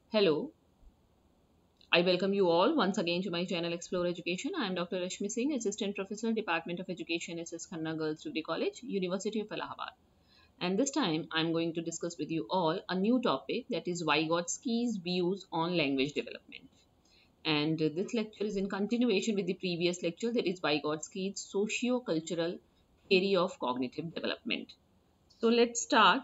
Hello, I welcome you all once again to my channel Explore Education. I am Dr. Rashmi Singh, Assistant Professor, Department of Education, SS Khanna Girls Degree College, University of Allahabad. And this time I am going to discuss with you all a new topic, that is Vygotsky's views on language development. And this lecture is in continuation with the previous lecture, that is Vygotsky's socio-cultural theory of cognitive development. So let's start.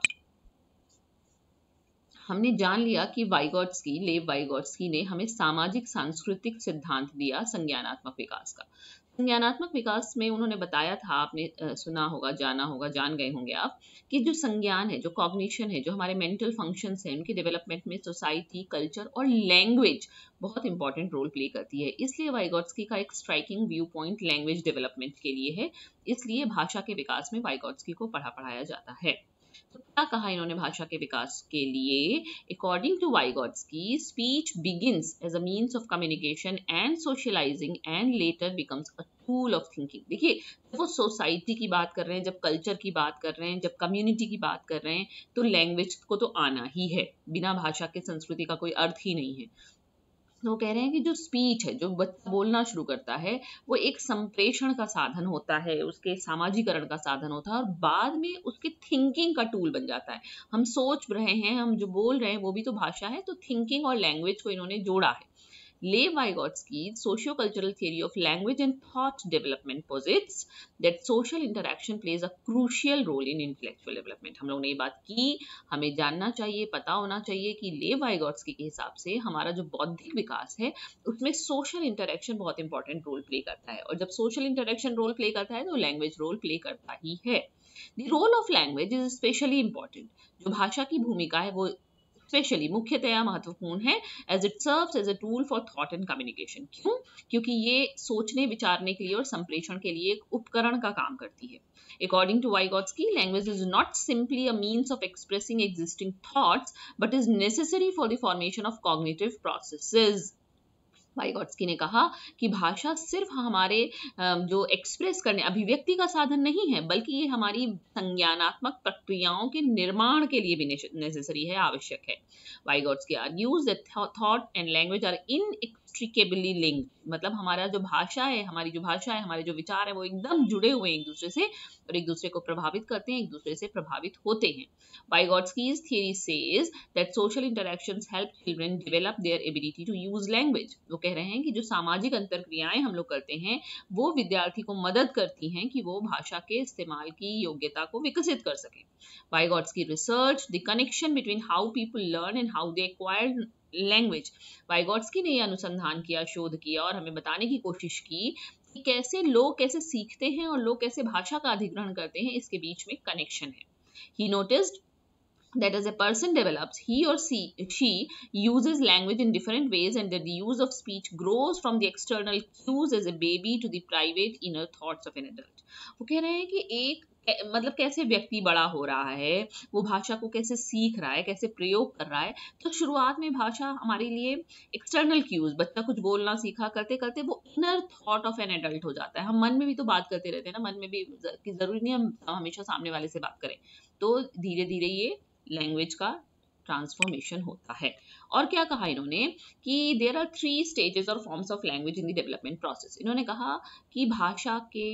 हमने जान लिया कि लेव वाइगोट्स्की ने हमें सामाजिक सांस्कृतिक सिद्धांत दिया संज्ञानात्मक विकास का। संज्ञानात्मक विकास में उन्होंने बताया था, आपने सुना होगा, जाना होगा, जान गए होंगे आप, कि जो संज्ञान है, जो कॉग्निशन है, जो हमारे मेंटल फंक्शंस हैं, उनके डेवलपमेंट में सोसाइटी, कल्चर और लैंग्वेज बहुत इंपॉर्टेंट रोल प्ले करती है। इसलिए वाइगोट्स्की का एक striking view point language development के लिए है। इसलिए भाषा के विकास में वाइगोट्स्की को पढ़ाया जाता है। तो क्या कहा इन्होंने भाषा के विकास के लिए? According to Vygotsky, speech begins as a means of communication and socialising and later becomes a tool of thinking. देखिए, वो सोसाइटी की बात कर रहे हैं, जब कल्चर की बात कर रहे हैं, जब कम्युनिटी की बात कर रहे हैं, तो लैंग्वेज को तो आना ही है। बिना भाषा के संस्कृति का कोई अर्थ ही नहीं है। वो कह रहे हैं कि जो स्पीच है, जो बच्चा बोलना शुरू करता है, वो एक संप्रेषण का साधन होता है, उसके सामाजिकरण का साधन होता है, और बाद में उसके थिंकिंग का टूल बन जाता है। हम सोच रहे हैं, हम जो बोल रहे हैं, वो भी तो भाषा है। तो थिंकिंग और लैंग्वेज को इन्होंने जोड़ा है। Lev Vygotsky's socio-cultural theory of language and thought development posits that social interaction plays a crucial role in intellectual development. हम लोगों ने ये बात की, हमें जानना चाहिए, पता होना चाहिए कि लेव वाइगोट्स्की के हिसाब से हमारा जो बौद्धिक विकास है, उसमें सोशल इंटरेक्शन बहुत इंपॉर्टेंट रोल प्ले करता है। और जब सोशल इंटरेक्शन रोल प्ले करता है, तो लैंग्वेज रोल प्ले करता ही है। The role of language is especially important. जो भाषा की भूमिका है, वो स्पेशली मुख्यतया महत्वपूर्ण है, as it serves as a tool for thought and communication. क्यों? क्योंकि ये सोचने विचारने के लिए और संप्रेषण के लिए एक उपकरण का काम करती है। According to Vygotsky, language is not simply a means of expressing existing thoughts, but is necessary for the formation of cognitive processes. वाइगोट्स्की ने कहा कि भाषा सिर्फ हमारे जो एक्सप्रेस करने, अभिव्यक्ति का साधन नहीं है, बल्कि ये हमारी संज्ञानात्मक प्रक्रियाओं के निर्माण के लिए भी नेसेसरी है, आवश्यक है। Vygotsky argues that thought and language are inextricably linked. मतलब हमारा जो भाषा है, हमारे जो विचार है, वो एकदम जुड़े हुए हैं एक दूसरे से, और एक दूसरे को प्रभावित करते हैं, एक दूसरे से प्रभावित होते हैं। Vygotsky's theory says that social interactions help children develop their ability to use language. वो कह रहे हैं कि जो सामाजिक अंतरक्रियाएं हम लोग करते हैं, वो विद्यार्थी को मदद करती हैं कि वो भाषा के इस्तेमाल की योग्यता को विकसित कर सकें। Vygotsky researched the connection between how people learn and how they acquire language. Vygotsky ने यह अनुसंधान किया, शोध किया, और हमें बताने की कोशिश की कि कैसे लोग कैसे सीखते हैं और लोग कैसे भाषा का अधिग्रहण करते हैं, इसके बीच में कनेक्शन है। He noticed that as a person develops, he or she uses language in different ways, and that the use of speech grows from the external cues as a baby to the private inner thoughts of an adult. वो कह रहे हैं कि एक मतलब कैसे व्यक्ति बड़ा हो रहा है, वो भाषा को कैसे सीख रहा है, कैसे प्रयोग कर रहा है। तो शुरुआत में भाषा हमारे लिए एक्सटर्नल क्यूज, बच्चा कुछ बोलना सीखा, करते करते वो inner thought of an adult हो जाता है। हम मन में भी तो बात करते रहते हैं ना, मन में भी जरूरी नहीं हम हमेशा सामने वाले से बात करें। तो धीरे धीरे ये लैंग्वेज का ट्रांसफॉर्मेशन होता है। और क्या कहा इन्होंने कि देयर आर 3 स्टेजेस और forms of language in the development process. इन्होंने कहा कि भाषा के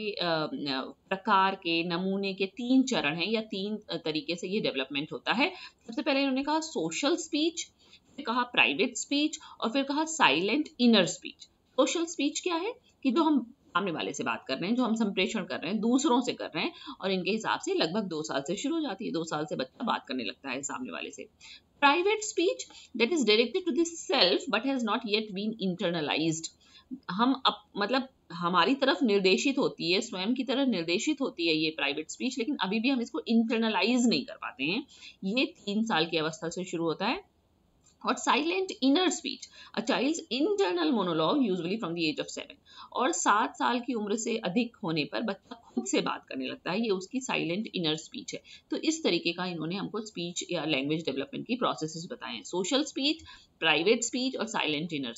प्रकार के, नमूने के 3 चरण हैं, या 3 तरीके से ये डेवलपमेंट होता है। सबसे पहले इन्होंने कहा सोशल स्पीच, फिर कहा प्राइवेट स्पीच, और फिर कहा silent inner speech. Social speech क्या है? कि जो हम सामने वाले से बात कर रहे हैं, जो हम संप्रेषण कर रहे हैं, दूसरों से कर रहे हैं, और इनके हिसाब से लगभग 2 साल से शुरू हो जाती है। 2 साल से बच्चा बात करने लगता है सामने वाले से। Private speech that is directed to the self but has not yet been internalised. हम मतलब हमारी तरफ निर्देशित होती है, स्वयं की तरफ निर्देशित होती है ये प्राइवेट स्पीच, लेकिन अभी भी हम इसको इंटरनलाइज नहीं कर पाते हैं। ये 3 साल की अवस्था से शुरू होता है। और silent inner speech, a child's internal monologue usually from the age of 7। और 7 साल की उम्र से अधिक होने पर बच्चा खुद से बात करने लगता है, ये उसकी साइलेंट इनर स्पीच है। तो इस तरीके का इन्होंने हमको स्पीच या लैंग्वेज डेवलपमेंट की प्रोसेसेस बताए हैं, सोशल स्पीच, प्राइवेट स्पीच और साइलेंट इनर स्पीच।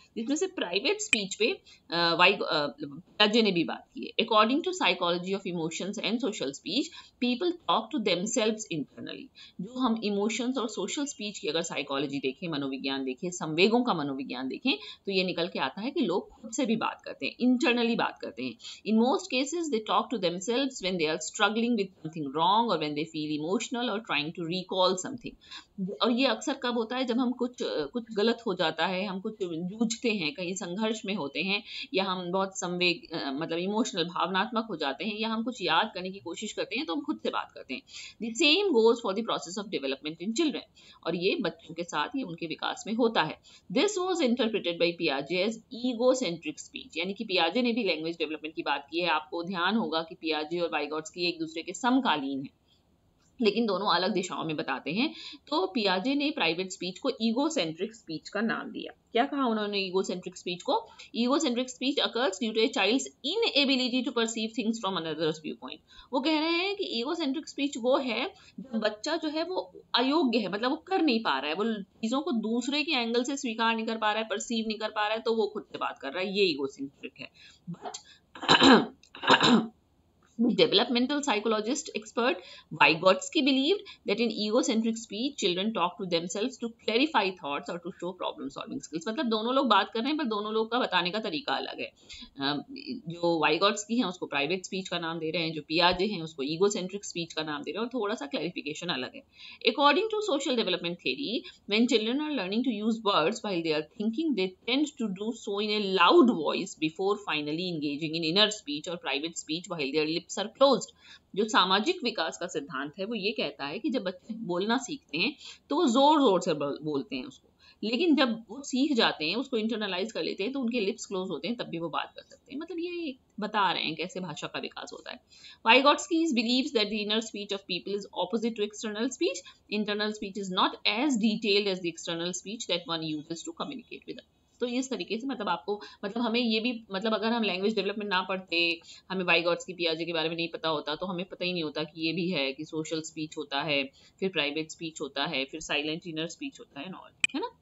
जिसमें से प्राइवेट स्पीच पे पियाजे ने भी बात की है। According to psychology of emotions and social speech, people talk to themselves internally. जो हम इमोशंस और सोशल स्पीच की अगर साइकोलॉजी देखें, मनोविज्ञान देखें, संवेगों का मनोविज्ञान देखें, तो ये निकल के आता है कि लोग खुद से भी बात करते हैं, इंटरनली बात करते हैं। In most cases they talk to themselves when they are struggling with something wrong और व्हेन दे फील इमोशनल और ट्राइंग टू रिकॉल समथिंग। और ये अक्सर कब होता है, जब हम कुछ गलत हो जाता है, हम कुछ जूझते हैं, कहीं संघर्ष में होते हैं, या हम बहुत संवेग मतलब इमोशनल भावनात्मक हो जाते हैं, या हम कुछ याद करने की कोशिश करते हैं, तो हम खुद से बात करते हैं। The same goes for the process of development in children, और ये बच्चों के साथ ये उनके विकास में होता है। दिस वाज इंटरप्रेटेड बाय पियाजे एज ईगोसेंट्रिक स्पीच, यानी कि पियाजे ने भी लैंग्वेज डेवलपमेंट की बात की है। आपको ध्यान होगा कि पियाजे और वाइगॉट्स्की एक दूसरे के समकालीन है, लेकिन दोनों अलग दिशाओं में बताते हैं। तो पियाजे ने प्राइवेट स्पीच को ईगोसेंट्रिक स्पीच का नाम दिया। क्या कहा उन्होंने ईगोसेंट्रिक स्पीच को? Egocentric speech occurs due to a child's inability to perceive things from another's view point. वो कह रहे हैं कि ईगोसेंट्रिक स्पीच वो है जब बच्चा जो है वो अयोग्य है, मतलब वो कर नहीं पा रहा है, वो चीजों को दूसरे के एंगल से स्वीकार नहीं कर पा रहा है, परसीव नहीं कर पा रहा है, तो वो खुद से बात कर रहा है, ये ईगोसेंट्रिक है। But the developmental psychologist expert Vygotsky believed that in egocentric speech, children talk to themselves to clarify thoughts or to show problem solving skills। मतलब दोनों लोग बात कर रहे हैं, पर दोनों लोग का बताने का तरीका अलग है। जो Vygotsky हैं उसको प्राइवेट स्पीच का नाम दे रहे हैं, जो पियाजे हैं उसको ईगोसेंट्रिक स्पीच का नाम दे रहे हैं, और थोड़ा सा क्लैरिफिकेशन अलग है। According to social development theory, when children are learning to use words while they are thinking, they tend to do so in a loud voice before finally engaging in inner speech or private speech while their lips are closed। जो सामाजिक विकास का सिद्धांत है वो ये कहता है कि जब बच्चे बोलना सीखते हैं तो वो जोर जोर से बोलते हैं उसको, लेकिन जब वो सीख जाते हैं, उसको इंटरनलाइज कर लेते हैं, तो उनके लिप्स क्लोज होते हैं, तब भी वो बात कर सकते हैं। मतलब ये बता रहे हैं कैसे भाषा का विकास होता है। Vygotsky believes that the inner speech of people is opposite to external speech. Internal speech is not as detailed as the external speech that one uses to communicate with others। तो इस तरीके से मतलब आपको मतलब हमें ये भी मतलब अगर हम लैंग्वेज डेवलपमेंट ना पढ़ते, हमें वाइगॉट्स्की पियाजे के बारे में नहीं पता होता, तो हमें पता ही नहीं होता कि ये भी है कि सोशल स्पीच होता है, फिर प्राइवेट स्पीच होता है, फिर साइलेंट इनर स्पीच होता है, ऑल, है ना।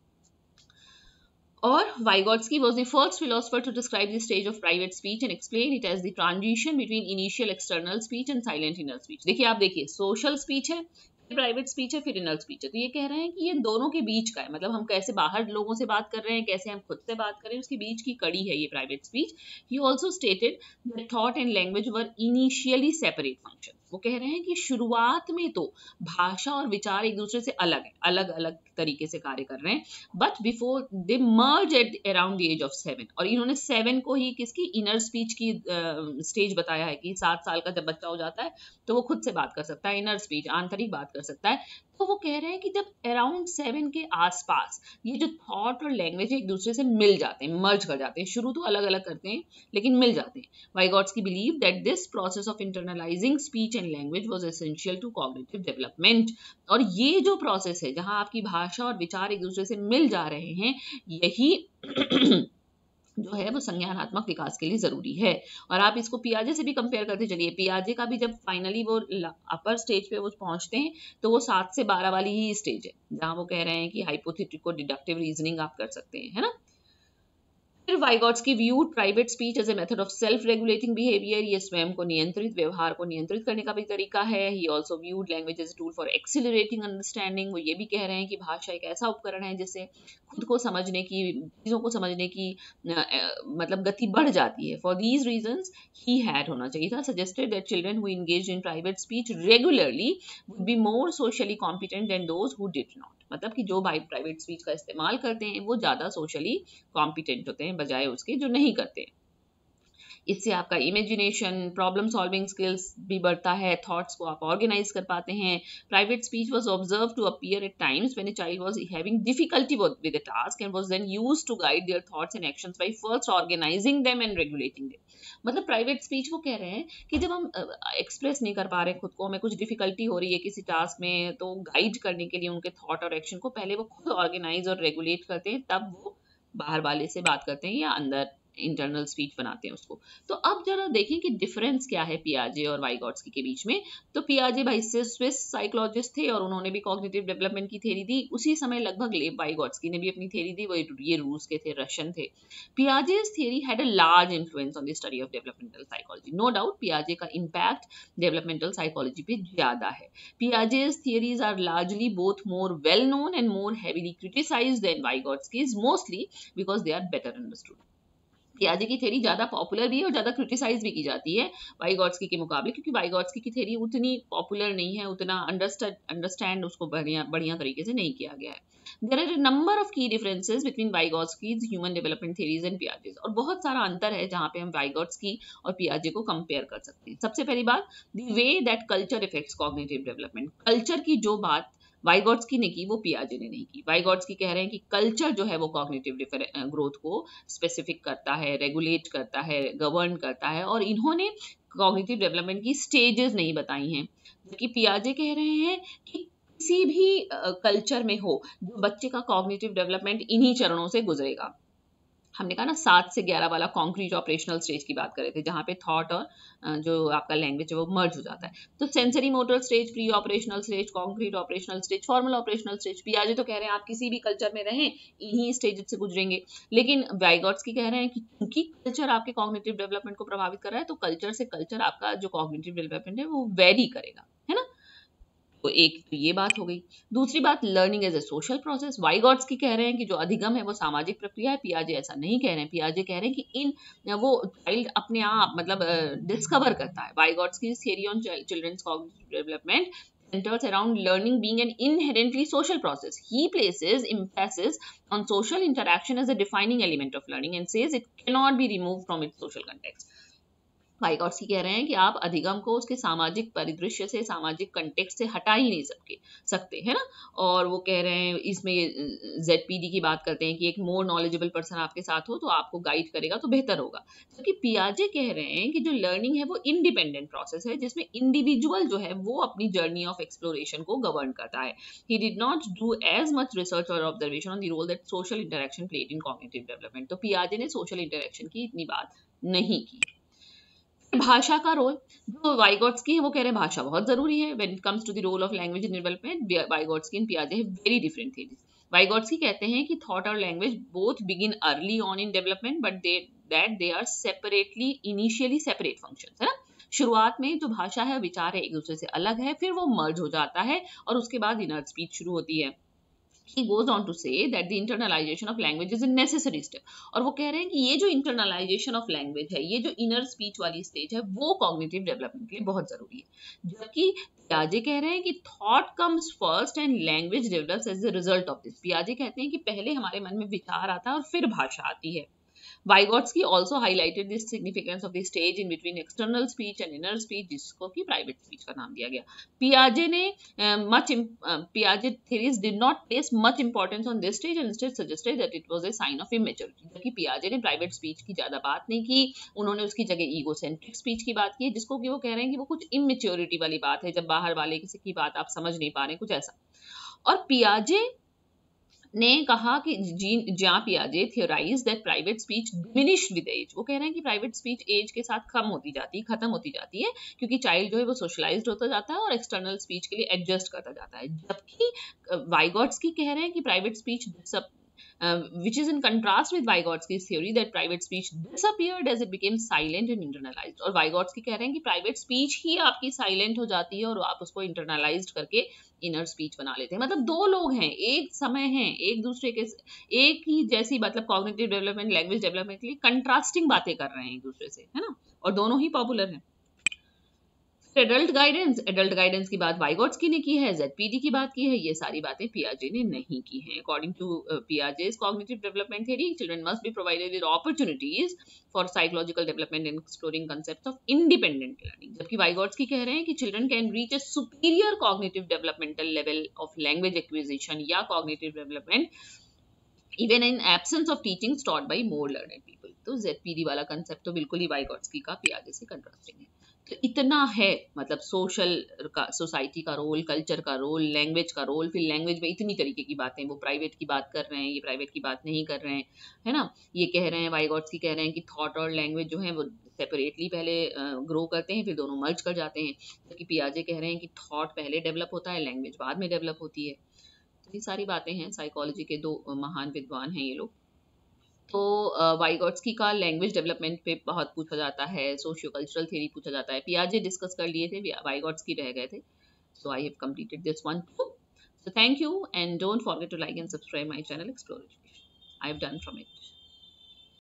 और Vygotsky was the first philosopher to describe the stage of private speech and explain it as the transition between initial external speech and silent inner speech। देखिए आप देखिए, सोशल स्पीच है, private speech है, फिर inner speech है, तो ये कह रहे हैं कि ये दोनों के बीच का है, मतलब हम कैसे बाहर लोगों से बात कर रहे हैं, कैसे हम खुद से बात कर रहे हैं, उसके बीच की कड़ी है ये प्राइवेट स्पीच। ही also stated that thought and language were initially separate function. वो कह रहे हैं कि शुरुआत में तो भाषा और विचार एक दूसरे से अलग है, अलग अलग तरीके से कार्य कर रहे हैं, but before they merge at around the age of 7। और इन्होंने 7 को ही किसकी इनर स्पीच की स्टेज बताया है कि 7 साल का जब बच्चा हो जाता है तो वो खुद से बात कर सकता है, इनर स्पीच आंतरिक बात कर सकता है। तो वो कह रहे हैं कि जब अराउंड 7 के आसपास ये जो थॉट और लैंग्वेज एक दूसरे से मिल जाते हैं, मर्ज कर जाते हैं, शुरू तो अलग अलग करते हैं लेकिन मिल जाते हैं। Vygotsky believed that this process of internalizing speech and language was essential to cognitive development। और ये जो प्रोसेस है जहां आपकी भाषा और विचार एक दूसरे से मिल जा रहे हैं, यही जो है वो संज्ञानात्मक विकास के लिए जरूरी है। और आप इसको पियाजे से भी कंपेयर करते चलिए, पियाजे का भी जब फाइनली वो अपर स्टेज पे वो पहुंचते हैं तो वो 7 से 12 वाली ही स्टेज है, जहां वो कह रहे हैं कि हाइपोथेटिको डिडक्टिव रीजनिंग आप कर सकते हैं, है ना। फिर Vygotsky viewed private speech as a method of self-regulating behavior। ये स्वयं को नियंत्रित, व्यवहार को नियंत्रित करने का भी तरीका है। He also viewed language as a tool for accelerating understanding। वो ये भी कह रहे हैं कि भाषा एक ऐसा उपकरण है जिससे खुद को समझने की, चीज़ों को समझने की मतलब गति बढ़ जाती है। For these reasons he had होना चाहिए था suggested that children who engaged in private speech regularly would be more socially competent than those who did not। मतलब कि जो प्राइवेट स्पीच का इस्तेमाल करते हैं वो ज़्यादा सोशली कॉम्पिटेंट होते हैं बजाय उसके जो नहीं करते। इससे आपका इमेजिनेशन, प्रॉब्लम सॉल्विंग स्किल्स भी बढ़ता है, थॉट्स को आप ऑर्गेनाइज कर पाते हैं। Private speech was observe to appear at times when a child was having difficulty with a task and was then used to guide their thoughts and actions by first organising them and regulating them. मतलब private speech वो कह रहे हैं कि जब हम express नहीं कर पा रहे खुद को, हमें कुछ डिफिकल्टी हो रही है किसी टास्क में, तो गाइड करने के लिए उनके थॉट और एक्शन को पहले वो खुद ऑर्गेनाइज और रेगुलेट करते हैं, तब वो बाहर वाले से बात करते हैं या अंदर इंटरनल स्पीच बनाते हैं उसको। तो अब जरा देखें कि डिफरेंस क्या है पियाजे और वाइगॉट्स्की के बीच में। तो पियाजे भाई स्विस साइकोलॉजिस्ट थे और उन्होंने भी कॉग्निटिव डेवलपमेंट की थ्योरी दी। उसी समय लगभग लेव वाइगॉट्स्की ने भी अपनी थ्योरी दी, वो ये रूस के थे, रशियन थे। पियाजे's theory had a large influence on the study of developmental psychology. No doubt पियाजे का impact developmental psychology पे ज्यादा है। Piaget's theories are largely both more well known and more heavily criticized than Vygotsky's, mostly because they are better understood. पियाजे की theory ज्यादा popular भी है और ज्यादा क्रिटिसाइज भी की जाती है वाइगॉट्स्की के मुकाबले, क्योंकि वाइगॉट्स्की की थ्योरी उतनी पॉपुलर नहीं है, उतना अंडरस्टैंड उसको बढ़िया तरीके से नहीं किया गया है। There are a number of key differences between Vygotsky's human development theories and Piaget's, और बहुत सारा अंतर है जहाँ पे हम वाइगॉट्स्की और पियाजे को कंपेयर कर सकते हैं। सबसे पहली बात, the way that culture affects cognitive development। Culture की जो बात वाइगॉट्स्की ने की वो पियाजे ने नहीं की। वाइगॉट्स्की कह रहे हैं कि कल्चर जो है वो कॉग्निटिव ग्रोथ को स्पेसिफिक करता है, रेगुलेट करता है, गवर्न करता है, और इन्होंने कॉग्निटिव डेवलपमेंट की स्टेजेस नहीं बताई हैं। जबकि पियाजे कह रहे हैं कि किसी भी कल्चर में हो जो बच्चे का कॉग्निटिव डेवलपमेंट इन्हीं चरणों से गुजरेगा। हमने कहा ना 7 से 11 वाला कॉन्क्रीट ऑपरेशनल स्टेज की बात कर रहे थे, जहाँ पे थॉट और जो आपका लैंग्वेज है वो मर्ज हो जाता है। तो sensory motor stage, pre operational stage, concrete operational stage, formal operational stage. पियाजे तो कह रहे हैं आप किसी भी कल्चर में रहें इन्हीं स्टेज से गुजरेंगे, लेकिन वाइगॉट्स्की कह रहे हैं कि क्योंकि कल्चर आपके कॉग्निटिव डेवलपमेंट को प्रभावित कर रहा है, तो कल्चर से कल्चर आपका जो कॉग्निटिव डेवलपमेंट है वो वेरी करेगा, है ना। तो एक तो ये बात हो गई। दूसरी बात, learning as a social process. Vygotsky कह रहे हैं कि जो अधिगम है वो सामाजिक प्रक्रिया है, पियाजे ऐसा नहीं कह रहे हैं। पियाजे कह रहे हैं कि वो चाइल्ड अपने आप मतलब डिस्कवर करता है। Vygotsky theory on children's cognitive development centers around learning being an inherently social process. He places emphasis on social interaction as a defining element of learning and says it cannot be removed from its social context. Vygotsky कह रहे हैं कि आप अधिगम को उसके सामाजिक परिदृश्य से, सामाजिक कंटेक्स्ट से हटा ही नहीं सकते, है ना। और वो कह रहे हैं, इसमें ZPD की बात करते हैं कि एक मोर नॉलेजेबल पर्सन आपके साथ हो तो आपको गाइड करेगा तो बेहतर होगा। क्योंकि पियाजे कह रहे हैं कि जो लर्निंग है वो इंडिपेंडेंट प्रोसेस है, जिसमें इंडिविजुअल जो है वो अपनी जर्नी ऑफ एक्सप्लोरेशन को गवर्न करता है। He did not do as much research और observation on the role that social interaction played in cognitive development. तो पियाजे ने सोशल इंटरेक्शन की इतनी बात नहीं की। भाषा का रोल, जो वाइगॉट्स्की है वो कह रहे हैं भाषा बहुत जरूरी है when it comes to the role of language in development. Vygotsky and पियाजे have very different theories. Vygotsky कहते हैं कि थॉट और language both begin early on in development but they are separately initially separate functions, है ना। शुरुआत में जो भाषा है, विचार है, एक दूसरे से अलग है, फिर वो मर्ज हो जाता है और उसके बाद इनर स्पीच शुरू होती है। He goes on to say that the internalization of language is a necessary step। और वो कह रहे हैं कि ये जो internalization of language है, ये जो inner speech वाली stage है, वो cognitive development के लिए बहुत जरूरी है। जबकि पियाजे कह रहे हैं कि thought comes first and language develops as a result of this। पियाजे कहते हैं कि पहले हमारे मन में विचार आता है और फिर भाषा आती है। Vygotsky also highlighted the significance of the stage in between external speech and inner speech, जिसको कि private speech का नाम दिया गया। Piaget theories did not place much importance on this stage and instead suggested that it was a sign of immaturity। जबकि पियाजे ने private speech की ज्यादा बात नहीं की, उन्होंने उसकी जगह egocentric speech की बात की, जिसको कि वो कह रहे हैं कि वो कुछ immaturity वाली बात है, जब बाहर वाले किसी की बात आप समझ नहीं पा रहे, कुछ ऐसा। और पियाजे ने कहा कि जहाँ पियाजे theorise that private speech diminished with age. वो कह रहे हैं कि प्राइवेट स्पीच एज के साथ खत्म होती जाती है क्योंकि चाइल्ड जो है वो सोशलाइज्ड होता जाता है और एक्सटर्नल स्पीच के लिए एडजस्ट करता जाता है। जबकि वाइगॉट्स्की कह रहे हैं कि private speech which is in contrast with Vygotsky's theory that private speech disappeared as it became silent and internalized। और Vygotsky कह रहे हैं कि प्राइवेट स्पीच ही आपकी साइलेंट हो जाती है और आप उसको इंटरनलाइज्ड करके इनर स्पीच बना लेते हैं। मतलब दो लोग हैं, एक समय हैं, एक दूसरे के एक ही जैसी, मतलब कॉग्निटिव डेवलपमेंट, लैंग्वेज डेवलपमेंट के लिए कंट्रास्टिंग बातें कर रहे हैं एक दूसरे से, है ना, और दोनों ही पॉपुलर हैं। एडल्ट गाइडेंस की बात वाइगॉट्स्की ने की है, ZPD की बात की है, ये सारी बातें पियाजे ने नहीं की हैं। According to Piaget's cognitive development theory, children must be provided with opportunities for psychological development and exploring concepts of independent learning। जबकि वाइगॉट्स्की कह रहे हैं कि children can reach a superior cognitive developmental level of language acquisition या cognitive development even in absence of teachings taught by more learned people। तो ZPD वाला concept तो बिल्कुल ही वाइगॉट्स्की का पियाजे से कंट्रास्टिंग है। तो इतना है, मतलब सोशल का, सोसाइटी का रोल, कल्चर का रोल, लैंग्वेज का रोल, फिर लैंग्वेज में इतनी तरीके की बातें, वो प्राइवेट की बात कर रहे हैं, ये प्राइवेट की बात नहीं कर रहे हैं, है ना। ये कह रहे हैं, वाइगॉट्स्की कह रहे हैं कि थॉट और लैंग्वेज जो है वो सेपरेटली पहले ग्रो करते हैं, फिर दोनों मर्ज कर जाते हैं, जबकि पियाजे कह रहे हैं कि थॉट पहले डेवलप होता है, लैंग्वेज बाद में डेवलप होती है। तो ये सारी बातें हैं, साइकोलॉजी के दो महान विद्वान हैं ये लोग। तो वाइगॉट्स्की का लैंग्वेज डेवलपमेंट पे बहुत पूछा जाता है, सोशियो कल्चरल थ्योरी पूछा जाता है, पियाजे डिस्कस कर लिए थे, वाइगॉट्स्की रह गए थे। So I have completed this one too. So thank you, and don't forget to like and subscribe my channel Explore Education. I have done from it.